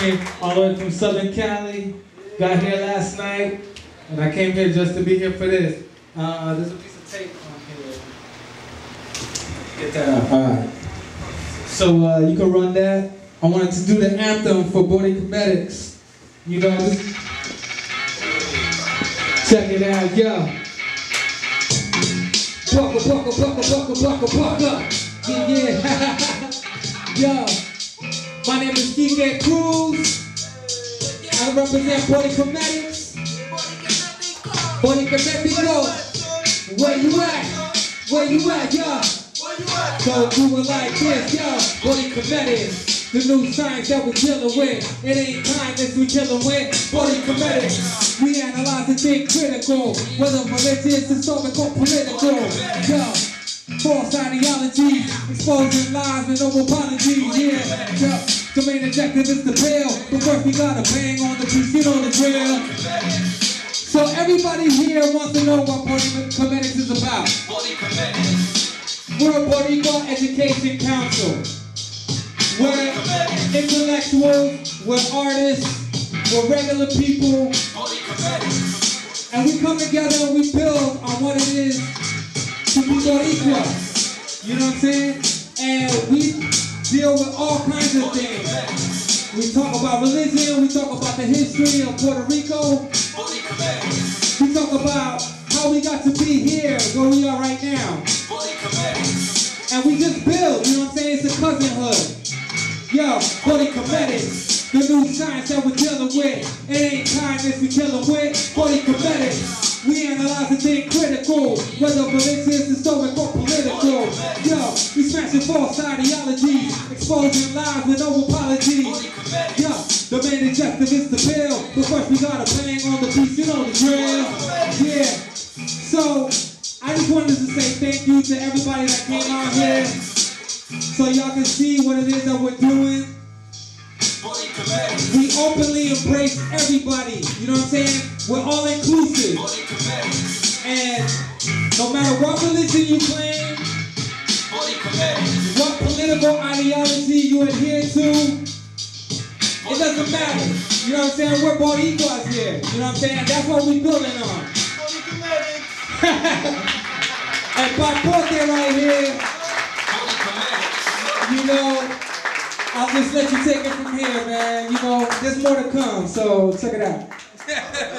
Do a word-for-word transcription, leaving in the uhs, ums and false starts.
me all the way from Southern Cali. Got here last night, and I came here just to be here for this. Uh, there's a piece of tape on here. Get that up. All right. So uh, you can run that. I wanted to do the anthem for Body Comedics. You know, just check it out, yo. Buckle, buckle, buckle, buckle, buckle, buckle. Yeah, yeah. Yo, my name is Kike Cruz. I represent Body Comedics. Body Comedics. Where you at? Where you at, yo? So do it like this, yo. Body Comedics. The new science that we're dealing with. It ain't kindness we killing with. Body Comedics. We analyze and think critical. Whether religious, historical, political. Yo. False ideology, exposing lies with no apology, yeah, yeah. The main objective is to bail, but first we gotta bang on the piece, you know the drill. So everybody here wants to know what Body Comedics is about. We're a Boricua Education Council. We're intellectuals, we're artists, we're regular people, and we come together and we build on what it is to be Boricua, you know what I'm saying? And we deal with all kinds of things. We talk about religion, we talk about the history of Puerto Rico. We talk about how we got to be here, where we are right now. And we just build, you know what I'm saying? It's a cousinhood. Yo, Body Comedics, the new science that we're dealing with. It ain't kindness we killing with. Body Comedics. We analyze and think critical, whether religious, historic, or political. Yo, we smashing false ideologies, exposing lies with no apology. Yo, the main objective is to build, but first we gotta bang on the piece, you know the drill. Yeah, so I just wanted to say thank you to everybody that came out here, so y'all can see what it is that we're doing. We openly embrace everybody, you know what I'm saying? We're all inclusive. And no matter what religion you claim, what political ideology you adhere to, it doesn't matter. You know what I'm saying? We're Boricuas here. You know what I'm saying? That's what we're building on. And Papote right here, you know, I'll just let you take it from here, man. You know, there's more to come, so check it out.